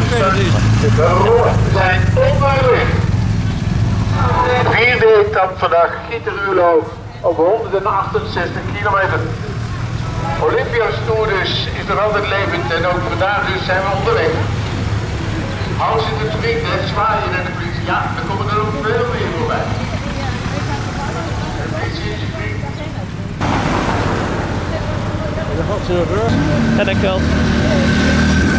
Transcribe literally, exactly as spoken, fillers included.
De rood zijn onderweg. Vierde etappe vandaag, Gieteruurlo op honderdachtenzestig kilometer. Olympia's Tour dus is nog altijd levend en ook vandaag dus zijn we onderweg. Hans in de tweet, hè, zwaaien naar de politie. Ja, er komen er ook veel meer voorbij. Ja, dankjewel.